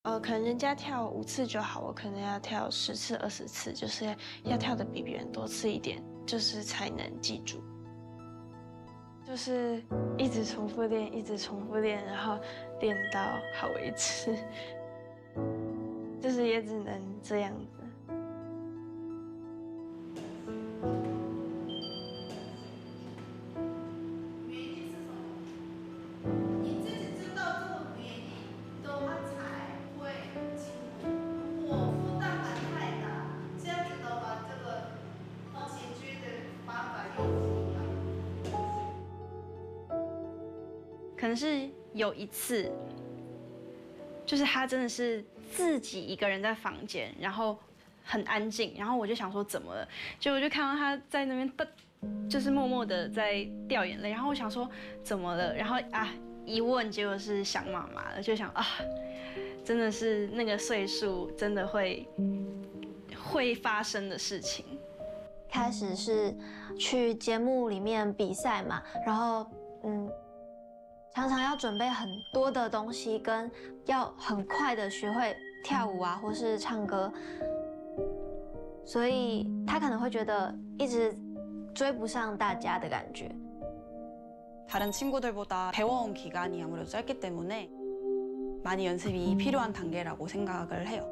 可能人家跳5次就好，我可能要跳10次、20次，就是要跳的比别人多次一点，就是才能记住。就是一直重复练，一直重复练，然后练到好为止。就是也只能这样子。 可能是有一次，就是他真的是自己一个人在房间，然后很安静，然后我就想说怎么了，结果就看到他在那边就是默默的在掉眼泪，然后我想说怎么了，然后一问结果是想妈妈了，就想真的是那个岁数真的会发生的事情。 开始是去节目里面比赛嘛，然后常常要准备很多的东西，跟要很快的学会跳舞啊，或是唱歌，所以他可能会觉得一直追不上大家的感觉。 다른 친구들보다 배워온 기간이 아무래도 짧기 때문에 많이 연습이 필요한 단계라고 생각을 해요.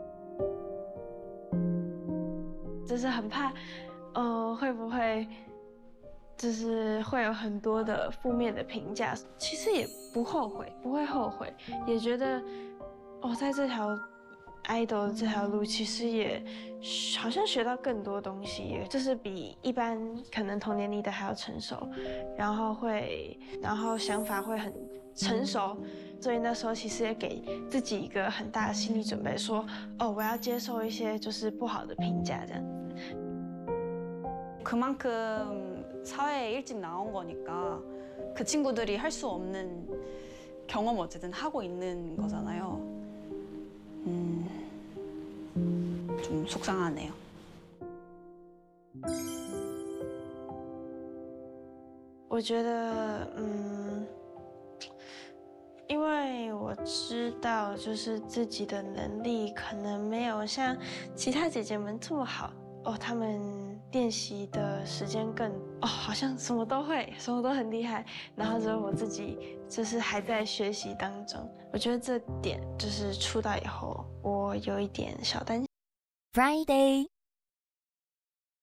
就是很怕，会不会就是会有很多的负面的评价？其实也不后悔，不会后悔，也觉得在这条 idol 这条路，其实也好像学到更多东西，就是比一般可能同年龄的还要成熟，然后想法会很成熟，所以那时候其实也给自己一个很大的心理准备，说我要接受一些就是不好的评价这样子。 그만큼 사회에 일찍 나온 거니까 그 친구들이 할 수 없는 경험을 어쨌든 하고 있는 거잖아요. 좀 속상하네요. 我觉得，因为我知道，就是自己的能力可能没有像其他姐姐们这么好她们练习的时间更好像什么都会，什么都很厉害，然后只有我自己就是还在学习当中。我觉得这点就是出道以后，我有一点小担心。 Friday。